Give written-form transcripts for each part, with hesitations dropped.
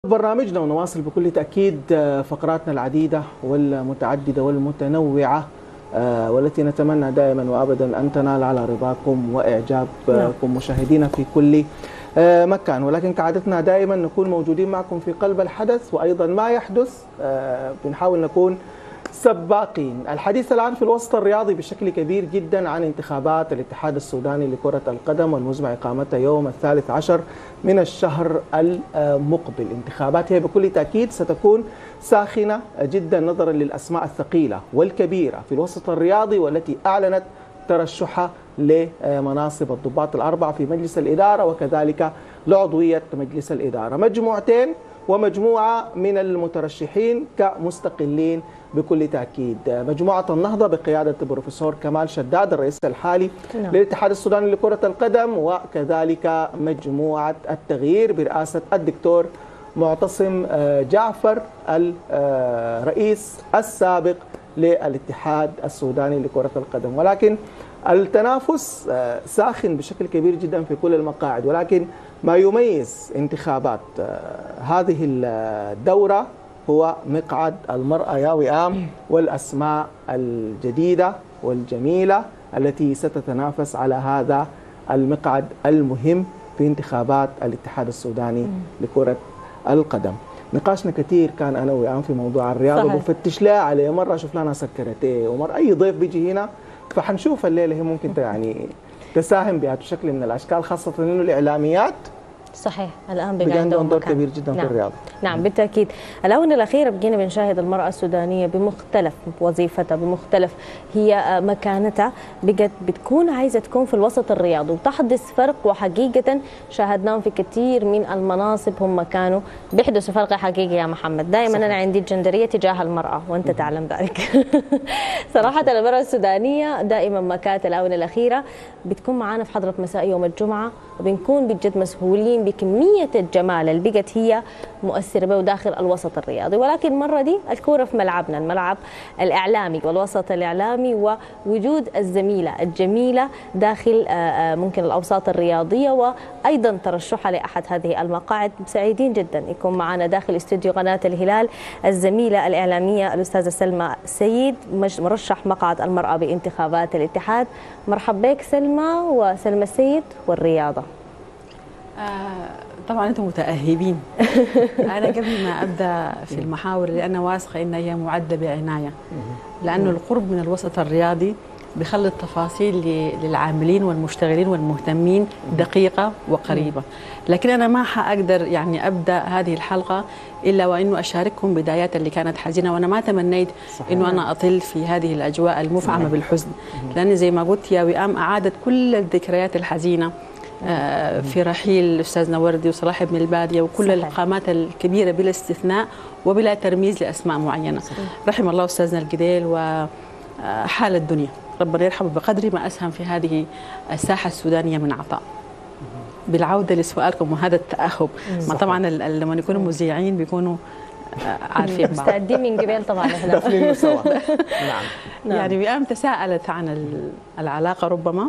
برنامجنا ونواصل بكل تأكيد فقراتنا العديدة والمتعددة والمتنوعة والتي نتمنى دائما وأبدا أن تنال على رضاكم وإعجابكم مشاهدينا في كل مكان. ولكن كعادتنا دائما نكون موجودين معكم في قلب الحدث وأيضا ما يحدث بنحاول نكون سباقين. الحديث الآن في الوسط الرياضي بشكل كبير جدا عن انتخابات الاتحاد السوداني لكرة القدم والمزمع إقامتها يوم 13 من الشهر المقبل. انتخابات هي بكل تأكيد ستكون ساخنة جدا نظرا للأسماء الثقيلة والكبيرة في الوسط الرياضي والتي أعلنت ترشحها لمناصب الضباط الأربعة في مجلس الإدارة وكذلك لعضوية مجلس الإدارة. مجموعتين ومجموعة من المترشحين كمستقلين بكل تأكيد. مجموعة النهضة بقيادة البروفيسور كمال شداد الرئيس الحالي للاتحاد السوداني لكرة القدم، وكذلك مجموعة التغيير برئاسة الدكتور معتصم جعفر الرئيس السابق للاتحاد السوداني لكرة القدم. ولكن التنافس ساخن بشكل كبير جدا في كل المقاعد، ولكن ما يميز انتخابات هذه الدورة هو مقعد المرأة يا وئام والأسماء الجديدة والجميلة التي ستتنافس على هذا المقعد المهم في انتخابات الاتحاد السوداني لكرة القدم. نقاشنا كثير كان أنا وئام في موضوع الرياضة، بفتش لها عليه مرة شوف لنا سكرتيه ومرة أي ضيف بيجي هنا، فحنشوف الليلة هي ممكن يعني تساهم بها بشكل من الأشكال، خاصة إنه الإعلاميات صحيح الآن بقى عندهم دور كبير جدا في الرياضة. نعم بالتأكيد. الآونة الأخيرة بقينا بنشاهد المرأة السودانية بمختلف وظيفتها بمختلف هي مكانتها بقت بتكون عايزة تكون في الوسط الرياضي وتحدث فرق، وحقيقة شاهدناهم في كثير من المناصب هم كانوا بيحدثوا فرق حقيقي يا محمد. دائما أنا عندي الجندرية تجاه المرأة وأنت تعلم ذلك. صراحة المرأة السودانية دائما مكانت الآونة الأخيرة بتكون معانا في حضرة مساء يوم الجمعة، وبنكون بجد مسؤولين بكمية الجمال اللي بقت هي مؤثرة به داخل الوسط الرياضي. ولكن المرة دي الكورة في ملعبنا، الملعب الإعلامي والوسط الإعلامي، ووجود الزميلة الجميلة داخل ممكن الأوساط الرياضية، وأيضا ترشحها لأحد هذه المقاعد. سعيدين جدا يكون معنا داخل استوديو قناة الهلال الزميلة الإعلامية الأستاذة سلمى سيد، مرشح مقعد المرأة بانتخابات الاتحاد. مرحبا بك سلمى وسلمى السيد والرياضة. طبعا انتم متأهبين. انا قبل ما ابدا في المحاور اللي انا واثقه انها هي معده بعنايه، لانه القرب من الوسط الرياضي بيخلي التفاصيل للعاملين والمشتغلين والمهتمين دقيقه وقريبه. لكن انا ما حاقدر يعني ابدا هذه الحلقه الا وانه اشارككم بدايات اللي كانت حزينه، وانا ما تمنيت انه انا اطل في هذه الاجواء المفعمه بالحزن، لان زي ما قلت يا وئام اعادت كل الذكريات الحزينه في رحيل الأستاذ نوردي وصلاح بن البادية وكل القامات الكبيرة بلا استثناء وبلا ترميز لأسماء معينة. رحم الله أستاذنا القديل وحال الدنيا، ربنا يرحمه بقدر ما أسهم في هذه الساحة السودانية من عطاء. بالعودة لسؤالكم وهذا التأهب، ما طبعا لما يكونوا مذيعين بيكونوا عارفين بعض، مستعدين من قبل طبعا دافنين سوا. نعم. يعني وئام تساءلت عن العلاقة ربما.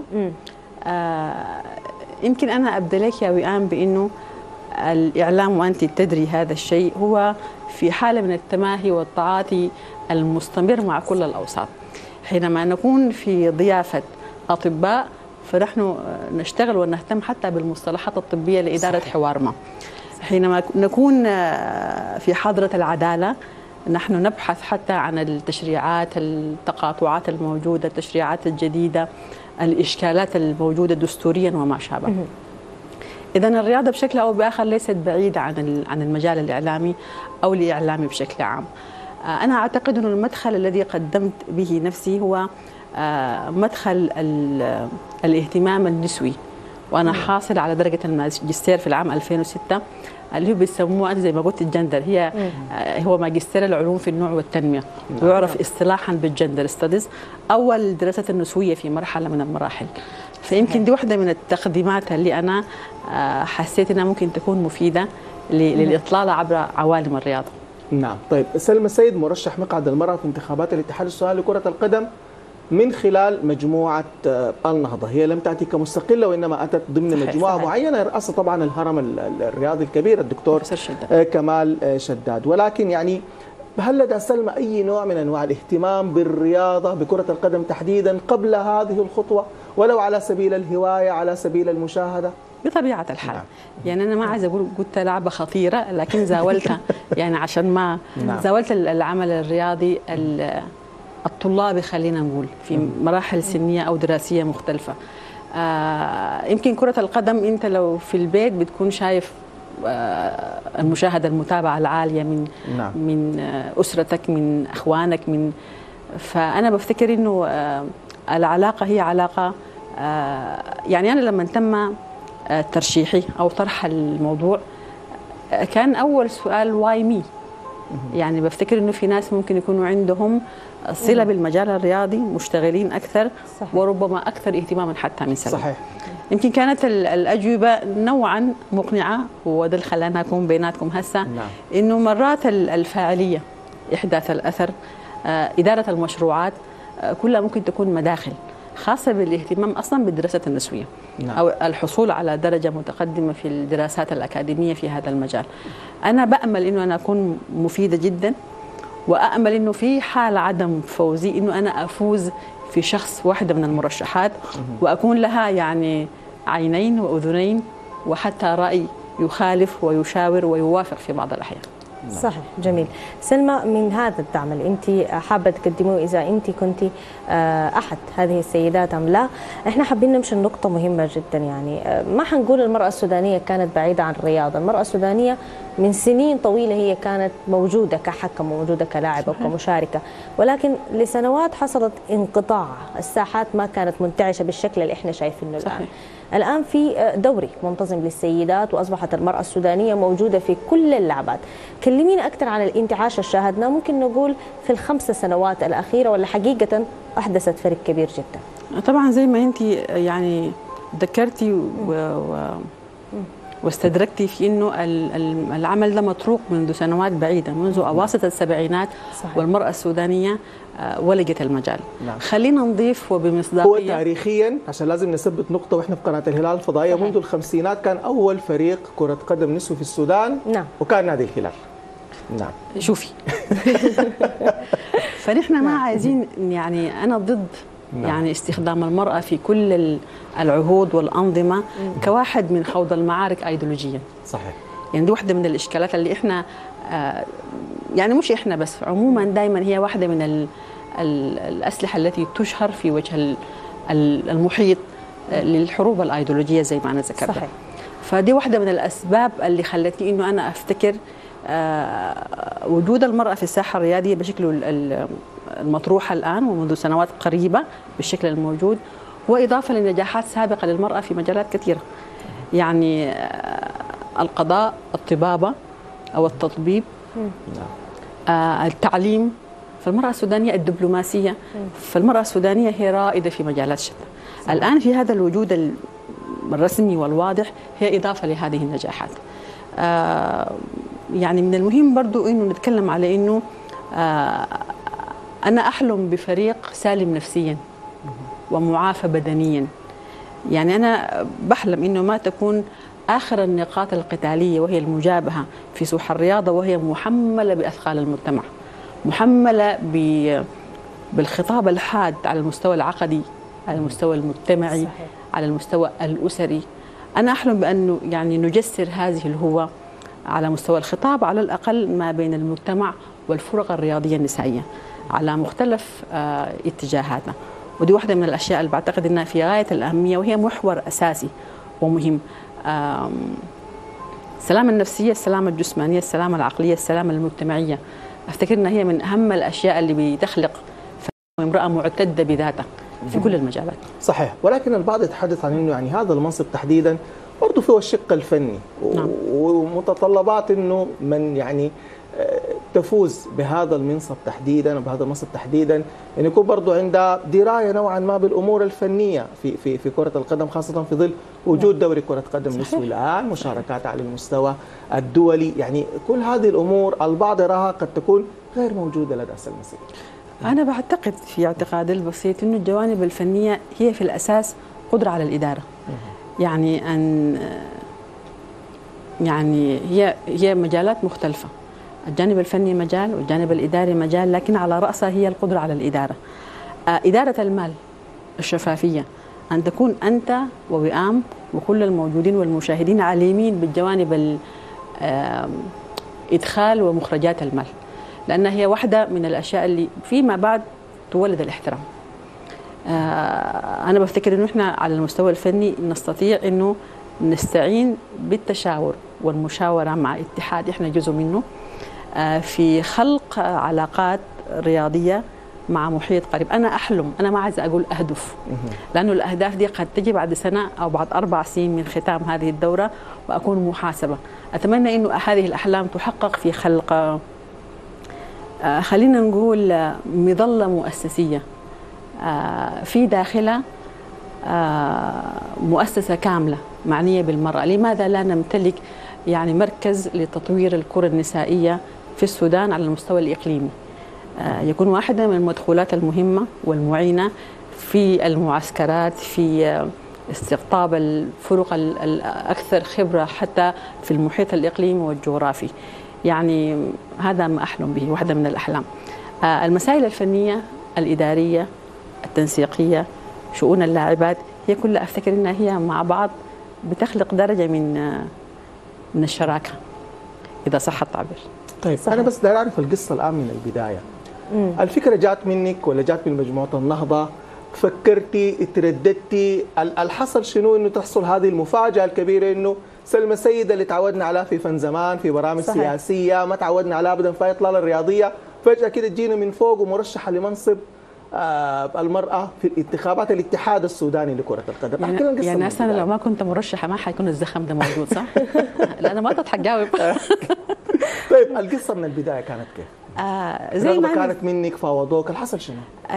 يمكن أنا أبدأ لك يا وئام بأنه الإعلام وأنت تدري هذا الشيء هو في حالة من التماهي والتعاطي المستمر مع كل الأوساط. حينما نكون في ضيافة أطباء فنحن نشتغل ونهتم حتى بالمصطلحات الطبية لإدارة حوار ما. حينما نكون في حضرة العدالة نحن نبحث حتى عن التشريعات، التقاطعات الموجودة، التشريعات الجديدة، الإشكالات الموجودة دستوريا وما شابه. إذن الرياضة بشكل أو بآخر ليست بعيدة عن المجال الإعلامي أو الإعلامي بشكل عام. أنا أعتقد أن المدخل الذي قدمت به نفسي هو مدخل الاهتمام النسوي، وأنا حاصل على درجة الماجستير في العام 2006 اللي هو بيسموه زي ما قلت الجندر، هو ماجستير العلوم في النوع والتنمية، ويعرف اصطلاحا بالجندر ستاديز، أول الدراسات النسوية في مرحلة من المراحل. فيمكن دي واحدة من التقديمات اللي أنا حسيت أنها ممكن تكون مفيدة للإطلالة عبر عوالم الرياضة. نعم. طيب سلمى السيد مرشح مقعد المرأة في انتخابات الاتحاد السوداني لكرة القدم، من خلال مجموعة النهضة. هي لم تأتي كمستقلة وإنما أتت ضمن مجموعة معينة يرأسها طبعا الهرم الرياضي الكبير الدكتور كمال شداد. ولكن يعني هل لدى سلمى أي نوع من أنواع الاهتمام بالرياضة بكرة القدم تحديدا قبل هذه الخطوة، ولو على سبيل الهواية على سبيل المشاهدة؟ بطبيعة الحال. يعني أنا ما عايزة أقول قلت لعبة خطيرة، لكن زاولتها يعني عشان ما زاولت العمل الرياضي الطلابي خلينا نقول في مراحل سنية أو دراسية مختلفة. يمكن كرة القدم أنت لو في البيت بتكون شايف المشاهدة المتابعة العالية من أسرتك، من أخوانك، فأنا بفتكر إنه العلاقة هي علاقة. يعني أنا لما تم ترشيحي أو طرح الموضوع كان أول سؤال واي مي. يعني بفتكر إنه في ناس ممكن يكونوا عندهم صلة بالمجال الرياضي، مشتغلين أكثر صحيح. وربما أكثر اهتماما حتى من سلمى. صحيح. يمكن كانت الأجوبة نوعا مقنعة، وده اللي خلانا أكون بيناتكم هسه. إنه مرات الفاعلية، إحداث الأثر، إدارة المشروعات، كلها ممكن تكون مداخل خاصة بالاهتمام أصلا بالدراسة النسوية أو الحصول على درجة متقدمة في الدراسات الأكاديمية في هذا المجال. أنا بأمل إنه أنا أكون مفيدة جدا، وأأمل إنه في حال عدم فوزي إنه أنا أفوز في شخص واحدة من المرشحات، وأكون لها يعني عينين وأذنين وحتى رأي يخالف ويشاور ويوافق في بعض الأحيان. صحيح. جميل. سلمى، من هذا الدعم اللي انت حابه تقدموه، اذا انت كنت احد هذه السيدات ام لا، احنا حابين نمشي لنقطه مهمه جدا. يعني ما حنقول المراه السودانيه كانت بعيده عن الرياضه، المراه السودانيه من سنين طويله هي كانت موجوده كحكم وموجوده كلاعبه وكمشاركه، ولكن لسنوات حصلت انقطاع، الساحات ما كانت منتعشه بالشكل اللي احنا شايفينه الان. الآن في دوري منتظم للسيدات، وأصبحت المرأة السودانية موجودة في كل اللعبات. كلمينا أكثر عن الانتعاش اللي شاهدناه، ممكن نقول في ال5 سنوات الأخيرة، ولا حقيقة أحدثت فرق كبير جدا؟ طبعا زي ما أنت يعني ذكرتي واستدركتي في أنه العمل ده مطروق منذ سنوات بعيدة، منذ أواسط السبعينات. صحيح. والمرأة السودانية ولجت المجال. خلينا نضيف وبمصداقية، هو تاريخيا عشان لازم نثبت نقطة، واحنا في قناة الهلال الفضائية منذ الخمسينات كان أول فريق كرة قدم نسوي في السودان. وكان نادي الهلال. شوفي فنحن ما عايزين، يعني أنا ضد يعني استخدام المرأة في كل العهود والأنظمة كواحد من خوض المعارك أيديولوجيا. صحيح. يعني دي واحدة من الإشكالات اللي إحنا يعني مش إحنا بس، عموما دائما هي واحدة من الأسلحة التي تشهر في وجه المحيط للحروب الأيديولوجية زي ما أنا ذكرت. صحيح. فدي واحدة من الأسباب اللي خلتني إنه أنا أفتكر وجود المرأة في الساحة الرياضية بشكله المطروحة الآن ومنذ سنوات قريبة بالشكل الموجود، وإضافة لنجاحات سابقة للمرأة في مجالات كثيرة، يعني القضاء، الطبابة أو التطبيب، التعليم. فالمرأة السودانية الدبلوماسية، فالمرأة السودانية هي رائدة في مجالات شتى. الآن في هذا الوجود الرسمي والواضح هي إضافة لهذه النجاحات. يعني من المهم برضو إنه نتكلم على إنه أنا أحلم بفريق سالم نفسيا ومعافى بدنيا. يعني أنا بحلم إنه ما تكون آخر النقاط القتالية وهي المجابهة في سوح الرياضة وهي محملة بأثقال المجتمع، محملة بالخطاب الحاد على المستوى العقدي، على المستوى المجتمعي. صحيح. على المستوى الأسري. أنا أحلم بأنه يعني نجسر هذه الهوة على مستوى الخطاب على الأقل ما بين المجتمع والفرق الرياضية النسائية على مختلف اتجاهاتها. ودي واحدة من الأشياء اللي بعتقد أنها في غاية الأهمية، وهي محور أساسي ومهم. السلامة النفسية، السلامة الجسمانية، السلامة العقلية، السلامة المجتمعية، أفتكر أنها هي من أهم الأشياء اللي بتخلق امرأة معتدة بذاتها في كل المجالات. صحيح. ولكن البعض يتحدث عن أنه يعني هذا المنصب تحديدا برضه فيه الشق الفني. نعم. ومتطلبات أنه من يعني تفوز بهذا المنصب تحديدا وبهذا المنصب تحديدا أن يكون برضه عندها دراية نوعا ما بالأمور الفنية في كرة القدم، خاصة في ظل وجود دوري كرة قدم نسوي الآن، مشاركات على المستوى الدولي. يعني كل هذه الأمور البعض يراها قد تكون غير موجودة لدى سلمى. أنا بعتقد في اعتقادي البسيط إنه الجوانب الفنية هي في الأساس قدرة على الإدارة. يعني هي مجالات مختلفة، الجانب الفني مجال والجانب الإداري مجال، لكن على رأسها هي القدرة على الإدارة. إدارة المال، الشفافية، أن تكون أنت ووئام وكل الموجودين والمشاهدين عالمين بالجوانب إدخال ومخرجات المال، لأنها هي واحدة من الأشياء اللي فيما بعد تولد الاحترام. أنا بفتكر إنه إحنا على المستوى الفني نستطيع إنه نستعين بالتشاور والمشاورة مع اتحاد إحنا جزء منه في خلق علاقات رياضية مع محيط قريب. أنا أحلم، أنا ما عايزة أقول أهدف، لأنه الأهداف دي قد تجي بعد سنة أو بعد 4 سنين من ختام هذه الدورة وأكون محاسبة. أتمنى إنه هذه الأحلام تحقق في خلق خلينا نقول مظلة مؤسسية في داخلها مؤسسة كاملة معنية بالمرأة. لماذا لا نمتلك يعني مركز لتطوير الكرة النسائية في السودان على المستوى الإقليمي؟ يكون واحدة من المدخولات المهمة والمعينة في المعسكرات، في استقطاب الفرق الأكثر خبرة حتى في المحيط الإقليمي والجغرافي. يعني هذا ما أحلم به، واحدة من الأحلام. المسائل الفنية، الإدارية، التنسيقية، شؤون اللاعبات، هي كلها أفتكر أنها هي مع بعض بتخلق درجة من الشراكة إذا صح التعبير. طيب صحيح. أنا بس داير أعرف القصة الآن من البداية. الفكرة جات منك ولا جات من مجموعة النهضة؟ فكرتي، ترددتي، الحصل شنو إنه تحصل هذه المفاجأة الكبيرة إنه سلمى سيد اللي تعودنا عليها في فن زمان في برامج صحيح. سياسية ما تعودنا عليها أبدا في إطلالة الرياضية، فجأة كده تجينا من فوق ومرشحة لمنصب المرأة في انتخابات الاتحاد السوداني لكرة القدم. يعني أنا لو ما كنت مرشحة ما حيكون الزخم ده موجود صح؟ لا أنا ما تضحك جاوب. طيب القصة من البداية كانت كيف؟ زي ما كانت منك فاوضوك، الحصل شنو؟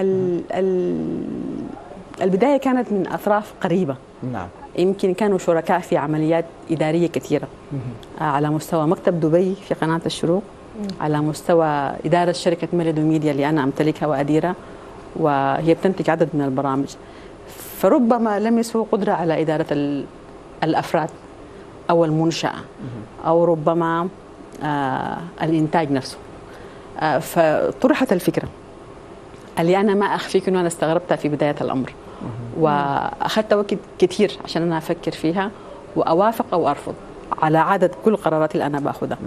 البداية كانت من أطراف قريبة. نعم. يمكن كانوا شركاء في عمليات إدارية كثيرة على مستوى مكتب دبي في قناة الشروق، على مستوى إدارة شركة ميلودو ميديا اللي أنا أمتلكها وأديرها، وهي بتنتج عدد من البرامج. فربما لمسوا قدرة على إدارة الأفراد أو المنشأة أو ربما الإنتاج نفسه. فطرحت الفكرة اللي أنا ما أخفيك أنه أنا استغربتها في بداية الأمر، وأخذت وقت كثير عشان أنا أفكر فيها وأوافق أو أرفض على عدد كل القرارات اللي أنا بأخذها.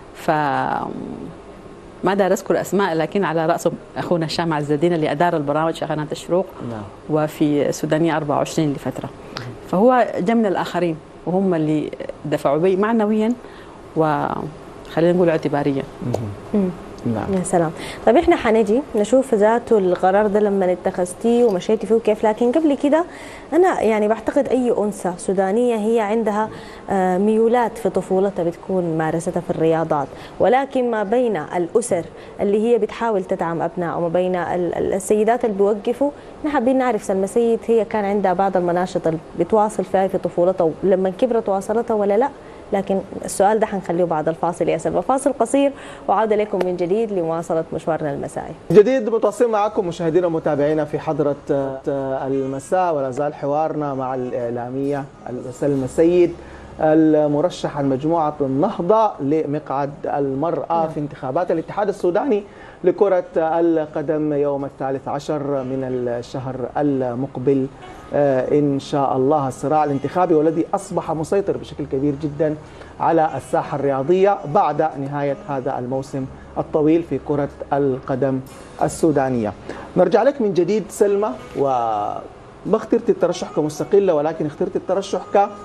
ما دار أذكر أسماء، لكن على رأسهم أخونا هشام عزالدين اللي أدار البرامج في قناة الشروق وفي سودانية 24 لفترة. فهو جاء من الآخرين وهم اللي دفعوا بي معنويا وخلينا نقول اعتباريا. نعم. يا سلام. طيب احنا حنجي نشوف ذاته القرار ده لما اتخذتيه ومشيتي فيه كيف، لكن قبل كده انا يعني بعتقد اي انثى سودانيه هي عندها ميولات في طفولتها بتكون مارستها في الرياضات، ولكن ما بين الاسر اللي هي بتحاول تدعم ابنائها وما بين السيدات اللي بيوقفوا، احنا حابين نعرف سلمى سيد هي كان عندها بعض المناشط اللي بتواصل فيها في طفولتها ولما كبرت واصلتها ولا لا؟ لكن السؤال ده حنخليه بعد الفاصل يا سلمى. فاصل قصير وعودة لكم من جديد لمواصلة مشوارنا المسائي. جديد متواصلين معكم مشاهدينا ومتابعينا في حضرة المساء، ولا زال حوارنا مع الإعلامية سلمى سيد المرشحة مجموعة النهضة لمقعد المرأة في انتخابات الاتحاد السوداني لكرة القدم يوم 13 من الشهر المقبل إن شاء الله. الصراع الانتخابي والذي أصبح مسيطر بشكل كبير جدا على الساحة الرياضية بعد نهاية هذا الموسم الطويل في كرة القدم السودانية. نرجع لك من جديد سلمى، وما اخترت الترشح كمستقلة ولكن اخترت الترشح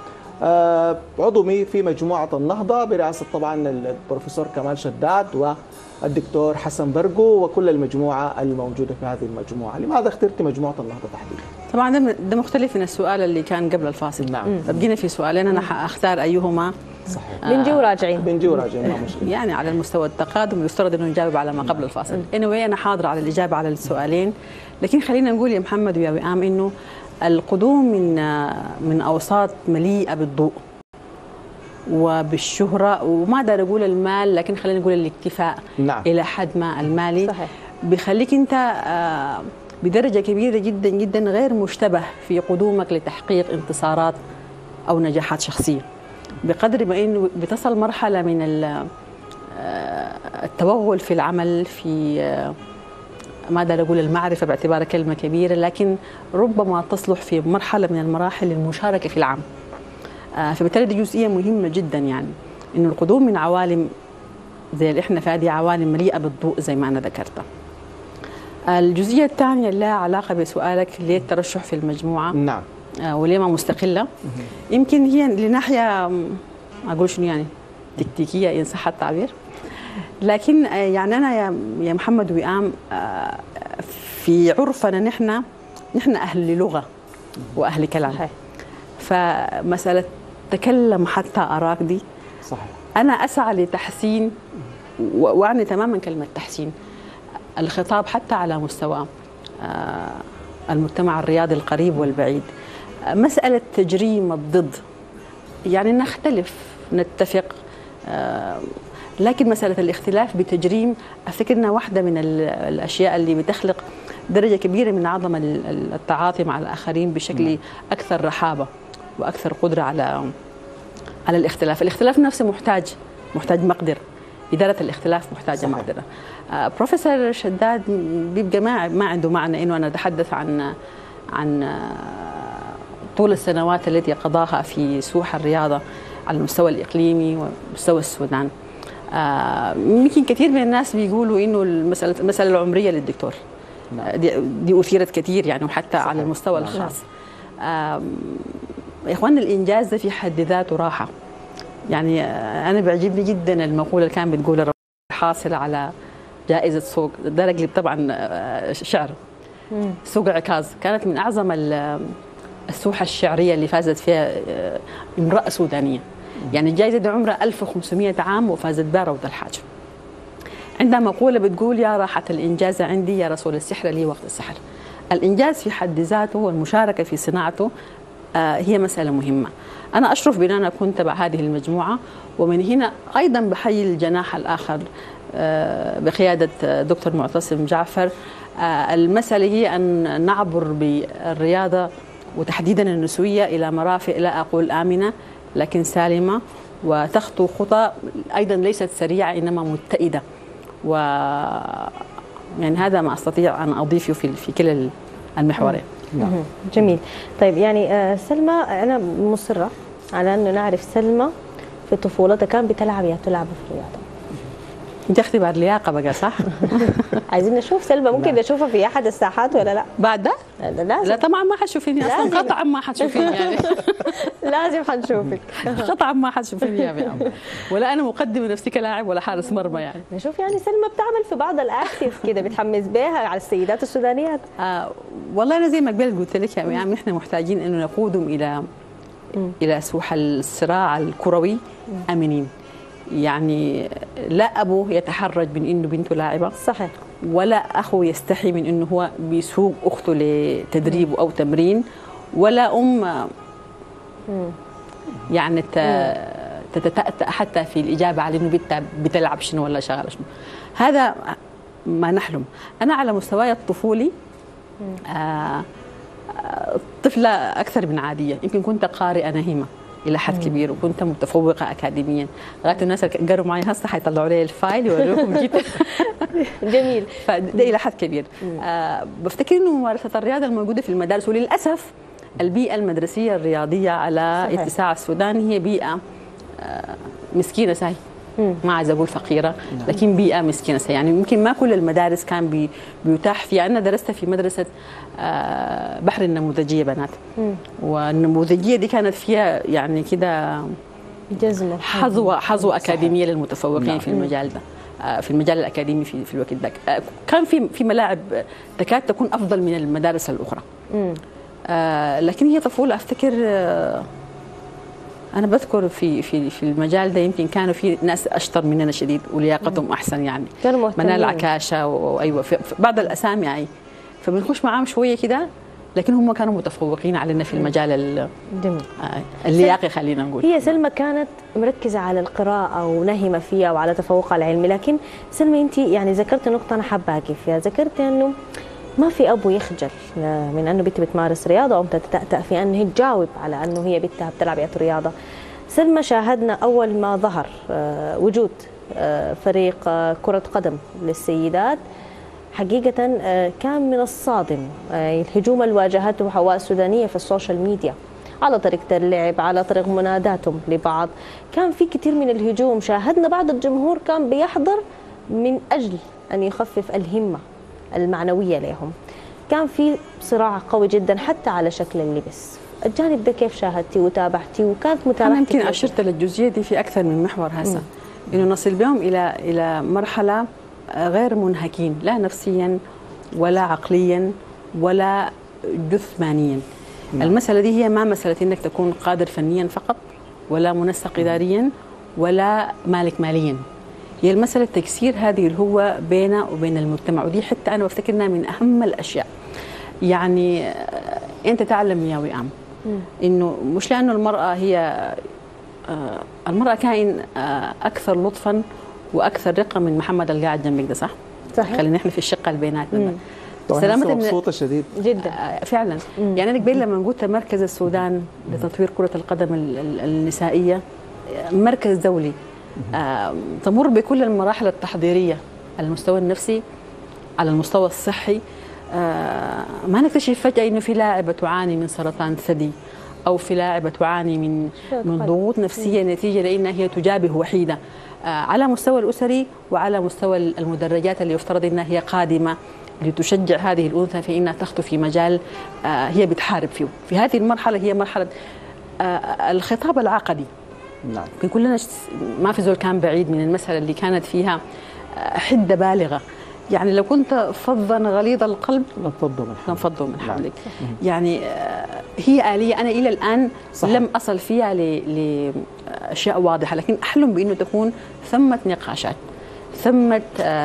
كعضوي في مجموعة النهضة برئاسة طبعا البروفيسور كمال شداد والدكتور حسن برقو وكل المجموعة الموجودة في هذه المجموعة. لماذا اخترت مجموعة النهضة تحديدا؟ طبعا ده مختلف من السؤال اللي كان قبل الفاصل. نعم. بقينا في سؤالين انا حاختار ايهما. صحيح. بنجي وراجعين ما مشكلة. يعني على المستوى التقادم يفترض انه نجاوب على ما قبل الفاصل. انا حاضرة على الإجابة على السؤالين، لكن خلينا نقول يا محمد ويا وئام انه القدوم من اوساط مليئة بالضوء وبالشهرة، وما اقدر اقول المال لكن خلينا نقول الاكتفاء. نعم. الى حد ما المالي. صحيح. بيخليك انت بدرجه كبيره جدا جدا غير مشتبه في قدومك لتحقيق انتصارات او نجاحات شخصيه، بقدر ما انه بتصل مرحله من التوغل في العمل، في ما أقدر أقول المعرفة باعتبارها كلمة كبيرة، لكن ربما تصلح في مرحلة من المراحل للمشاركة في العمل. فبالتالي دي جزئية مهمة جدا، يعني إنه القدوم من عوالم زي اللي إحنا فيها دي عوالم مليئة بالضوء زي ما أنا ذكرتها. الجزئية الثانية اللي لها علاقة بسؤالك ليه الترشح في المجموعة؟ نعم. وليه ما مستقلة؟ يمكن هي لناحية أقول شنو يعني تكتيكية إن صح التعبير، لكن يعني أنا يا محمد وئام في عرفنا نحن أهل لغة وأهل كلام، فمسألة تكلم حتى أراك دي صحيح. أنا أسعى لتحسين، وأعني تماما كلمة تحسين الخطاب حتى على مستوى المجتمع الرياضي القريب والبعيد. مسألة تجريم الضد يعني نختلف نتفق، لكن مسألة الاختلاف بتجريم أفتكر أنها واحدة من الأشياء اللي بتخلق درجة كبيرة من عدم التعاطي مع الآخرين بشكل أكثر رحابة وأكثر قدرة على الاختلاف. الاختلاف نفسه محتاج مقدرة، إدارة الاختلاف محتاجة مقدرة. بروفيسور شداد بيبقى ما عنده معنى إنه أنا أتحدث عن طول السنوات التي قضاها في سوح الرياضة على المستوى الإقليمي ومستوى السودان. يمكن كثير من الناس بيقولوا إنه المسألة العمرية للدكتور دي أثيرت كثير يعني، وحتى صحيح. على المستوى الخاص. يا إخواننا الإنجاز ده في حد ذاته راحة. يعني أنا بيعجبني جدا المقولة اللي كان بتقول الحاصل على جائزة سوق، ده رجل طبعا شعر، سوق عكاظ، كانت من أعظم السوحة الشعرية اللي فازت فيها امرأة سودانية. يعني الجائزة دي عمرها 1500 عام وفازت بها روضة الحاج. عندها مقولة بتقول يا راحة الإنجاز عندي يا رسول السحر لي وقت السحر. الإنجاز في حد ذاته والمشاركة في صناعته هي مسألة مهمة. أنا أشرف بأن أنا أكون تبع هذه المجموعة، ومن هنا أيضا بحيي الجناح الآخر بقيادة دكتور معتصم جعفر. المسألة هي أن نعبر بالرياضة وتحديدا النسوية إلى مرافق لا أقول آمنة لكن سالمة، وتخطو خطى أيضا ليست سريعة إنما متئدة، و يعني هذا ما أستطيع أن أضيفه في كلا المحورين. جميل. طيب يعني سلمى، أنا مصرة على أنه نعرف سلمى في طفولتها كان بتلعب في الرياضة. دي اختبار لياقة بقى صح؟ عايزين نشوف سلمى، ممكن نشوفها في أحد الساحات ولا لا؟ بعد ده؟ لا طبعا ما حتشوفيني أصلا، قطعا ما حتشوفيني يعني. لازم حنشوفك. قطعا ما حتشوفيني يا بيام، ولا أنا مقدمة نفسي كلاعب ولا حارس مرمى يعني. نشوف يعني سلمى بتعمل في بعض الأكتيف كده بتحمس بها على السيدات السودانيات. والله أنا زي ما قلت لك يا بيام، نحن محتاجين إنه نقودهم إلى سوح الصراع الكروي آمنين. يعني لا أبوه يتحرج من إنه بنته لاعبة صحيح، ولا أخوه يستحي من إنه هو بيسوق أخته لتدريب أو تمرين، ولا يعني تتأتأ حتى في الإجابة على إنه بتلعب شنو ولا شغالة شنو. هذا ما نحلم. أنا على مستواي الطفولي طفلة أكثر من عادية، يمكن كنت قارئة نهمة إلى حد كبير، وكنت متفوقة أكاديميا لغاية الناس اللي قروا معي هسه حيطلعوا لي الفايل ويوريكم جدا. جميل. فده إلى حد كبير. بفتكر إنه ممارسة الرياضة الموجودة في المدارس، وللأسف البيئة المدرسية الرياضية على صحيح. اتساع السودان هي بيئة مسكينة ساي، ما عايزة أقول فقيرة، لكن بيئة مسكينة ساي. يعني يمكن ما كل المدارس كان بيتاح فيها. أنا درست في مدرسة بحر النموذجية بنات، والنموذجية دي كانت فيها يعني كده حظوة أكاديمية للمتفوقين في المجال ده، في المجال الأكاديمي في الوقت ده. كان في ملاعب تكاد تكون أفضل من المدارس الأخرى. لكن هي طفولة أفتكر. أنا بذكر في المجال ده يمكن كانوا في ناس أشطر مننا شديد ولياقتهم أحسن، يعني كانوا منال عكاشة وأيوة في بعض الأسامي يعني، فبنخش معاهم شوية كده لكن هم كانوا متفوقين علينا في المجال جميل. اللياقي خلينا نقول. هي سلمى كانت مركزة على القراءة ونهمة فيها وعلى تفوقها العلمي، لكن سلمى أنت يعني ذكرت نقطة أنا حاباكي فيها، ذكرت أنه ما في أبو يخجل من أنه بنت بتمارس رياضة أو تتأتأ في أنه هي تجاوب على أنه هي بنتها بتلعب رياضة. سلمى شاهدنا أول ما ظهر وجود فريق كرة قدم للسيدات، حقيقة كان من الصادم الهجوم اللي واجهته حواء السودانية في السوشيال ميديا على طريقة اللعب، على طريق مناداتهم لبعض، كان في كثير من الهجوم. شاهدنا بعض الجمهور كان بيحضر من أجل أن يخفف الهمة المعنوية لهم. كان في صراع قوي جدا حتى على شكل اللبس. الجانب ده كيف شاهدتي وتابعتي وكانت متابعتي؟ أنا يمكن أشرت للجزئية دي في أكثر من محور هسه، إنه نصل بهم إلى مرحلة غير منهكين، لا نفسيا ولا عقليا ولا جثمانيا. المسألة دي هي ما مسألة إنك تكون قادر فنيا فقط، ولا منسق إداريا، ولا مالك ماليا. هي المسألة تكسير هذه الهوة بينه وبين المجتمع، ودي حتى أنا بفتكر إنها من أهم الأشياء. يعني أنت تعلم يا وئام إنه مش لأنه المرأة هي المرأة كائن أكثر لطفا وأكثر رقة من محمد القاعد جنبك ده، صح؟ صحيح. خلينا نحن في الشقة اللي بيناتنا. سلامة مبسوطة شديد جدا فعلا. يعني أنا قبل لما قلت مركز السودان لتطوير كرة القدم النسائية مركز دولي تمر بكل المراحل التحضيرية على المستوى النفسي، على المستوى الصحي. ما نكتشف فجأة إنه في لاعبة تعاني من سرطان ثدي، أو في لاعبة تعاني من ضغوط نفسية نتيجة لأنها هي تجابه وحيدة. على مستوى الأسري وعلى مستوى المدرجات اللي يفترض أنها هي قادمة لتشجع هذه الأنثى في أنها تخطو في مجال هي بتحارب فيه. في هذه المرحلة هي مرحلة الخطاب العقدي. نعم. كلنا ما في زول كان بعيد من المسألة اللي كانت فيها حدة بالغة. يعني لو كنت فظا غليظ القلب لانفضوا من حولك. يعني هي آلية أنا إلى الآن صحيح. لم أصل فيها لأشياء واضحة، لكن أحلم بأنه تكون ثمة نقاشات، ثمة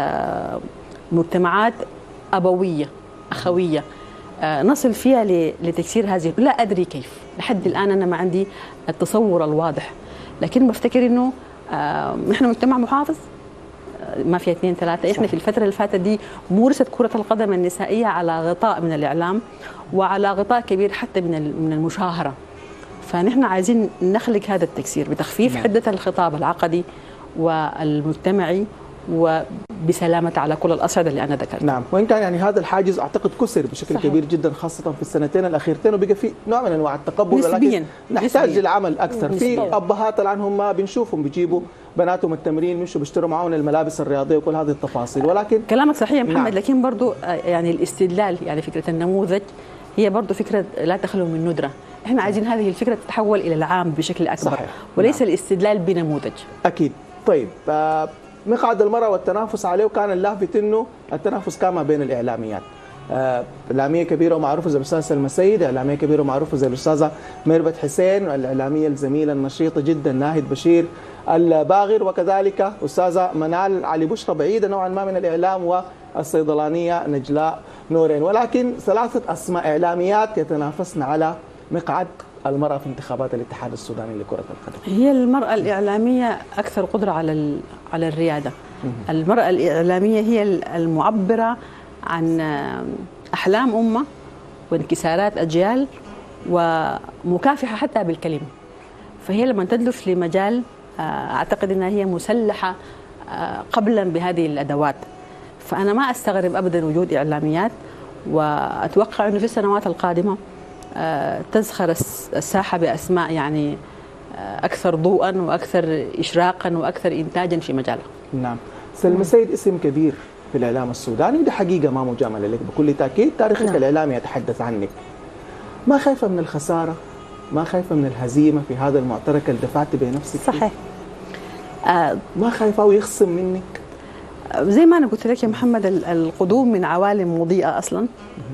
مجتمعات أبوية أخوية نصل فيها لتكسير هذه. لا أدري كيف، لحد الآن أنا ما عندي التصور الواضح، لكن بفتكر أنه نحن مجتمع محافظ ما في 2 3. احنا في الفترة اللي فاتت دي مورست كرة القدم النسائية على غطاء من الإعلام وعلى غطاء كبير حتى من المشاهرة. فنحن عايزين نخلق هذا التكسير بتخفيف حدة الخطاب العقدي والمجتمعي وبسلامة على كل الأصعدة اللي أنا ذكرتها. نعم، وإن كان يعني هذا الحاجز أعتقد كسر بشكل صحيح. كبير جدا خاصة في السنتين الأخيرتين، وبقى في نوع من أنواع التقبل، ولكن نحتاج للعمل أكثر. في أبهات الآن هم بنشوفهم بيجيبوا بناتهم التمرين، مشوا بيشتروا معاهم الملابس الرياضية وكل هذه التفاصيل، ولكن كلامك صحيح يا محمد. نعم. لكن برضو يعني الاستدلال، يعني فكرة النموذج هي برضو فكرة لا تخلو من ندرة. احنا عايزين هذه الفكرة تتحول إلى العام بشكل أكبر صحيح. وليس نعم. الاستدلال بنموذج. أكيد. طيب مقعد المرأة والتنافس عليه، وكان اللافت انه التنافس كان ما بين الاعلاميات. اعلاميه كبيره ومعروفه زي الاستاذه سلمى السيد، اعلاميه كبيره ومعروفه زي الاستاذه ميرفت حسين، والاعلاميه الزميله النشيطه جدا ناهد بشير الباغر، وكذلك استاذه منال علي بشرى بعيده نوعا ما من الاعلام، والصيدلانيه نجلاء نورين. ولكن 3 أسماء اعلاميات يتنافسن على مقعد المرأة في انتخابات الاتحاد السوداني لكرة القدم. هي المرأة الإعلامية أكثر قدرة على الريادة. المرأة الإعلامية هي المعبرة عن أحلام أمة وانكسارات أجيال ومكافحة حتى بالكلمة. فهي لما تدلف لمجال أعتقد أنها هي مسلحة قبلا بهذه الأدوات. فأنا ما أستغرب أبدا وجود إعلاميات، وأتوقع أنه في السنوات القادمة تزخر الساحة بأسماء يعني أكثر ضوءا وأكثر إشراقا وأكثر إنتاجا في مجالها. نعم. سلمى السيد اسم كبير في الإعلام السوداني، ودي حقيقة ما مجاملة لك، بكل تأكيد تاريخك نعم. الإعلامي يتحدث عنك. ما خايفة من الخسارة؟ ما خايفة من الهزيمة في هذا المعترك اللي دفعت بنفسك؟ صحيح. ما خايفة ويخصم منك؟ زي ما أنا قلت لك يا محمد، القدوم من عوالم مضيئة أصلا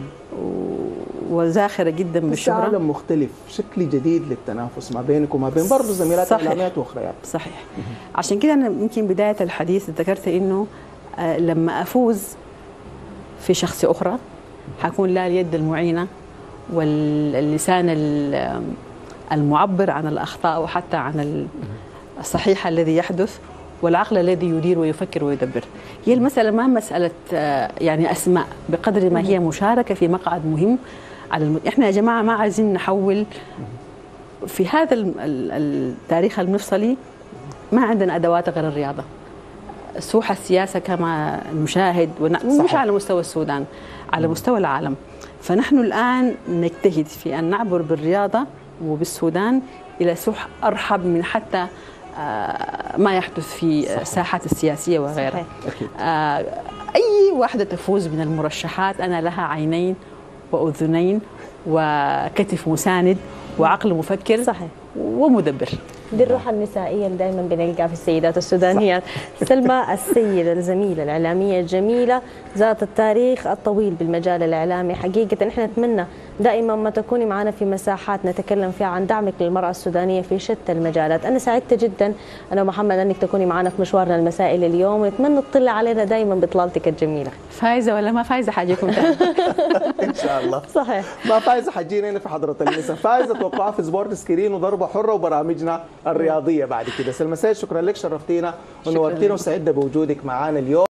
وزاخرة جدا بالشهرة. عالم مختلف، شكل جديد للتنافس ما بينك وما بين برضه زميلات إعلاميات وأخريات. صحيح. عشان كده أنا يمكن بداية الحديث ذكرت إنه لما أفوز في شخص أخرى حكون لا اليد المعينة واللسان المعبر عن الأخطاء وحتى عن الصحيح الذي يحدث، والعقل الذي يدير ويفكر ويدبر. هي المسألة ما مسألة يعني أسماء بقدر ما هي مشاركة في مقعد مهم على إحنا يا جماعة ما عايزين نحول في هذا التاريخ المفصلي، ما عندنا أدوات غير الرياضة. سوح السياسة كما نشاهد مش على مستوى السودان، على مستوى العالم. فنحن الآن نجتهد في أن نعبر بالرياضة وبالسودان إلى سوح أرحب من حتى ما يحدث في الساحات السياسية وغيرها. أي واحدة تفوز من المرشحات أنا لها عينين وأذنين وكتف مساند وعقل مفكر صحيح ومدبر. دي الروح النسائية اللي دائما بنلقاها في السيدات السودانيات. سلمى السيدة الزميلة الإعلامية الجميلة ذات التاريخ الطويل بالمجال الإعلامي، حقيقة نحن نتمنى دائما ما تكوني معنا في مساحات نتكلم فيها عن دعمك للمرأة السودانية في شتى المجالات. أنا سعدت جدا أنا ومحمد أنك تكوني معنا في مشوارنا المسائي اليوم، ونتمنى تطلع علينا دائما بإطلالتك الجميلة. فايزة ولا ما فايزة حاجيكم إن شاء الله. صحيح ما فايزة حجينا هنا في حضرة النساء، فايزة توقعها في سبورت سكرين وضربة حرة وبرامجنا الرياضية بعد كده. سلمى سيد شكرا لك، شرفتينا ونورتينا وسعدنا بوجودك معنا اليوم.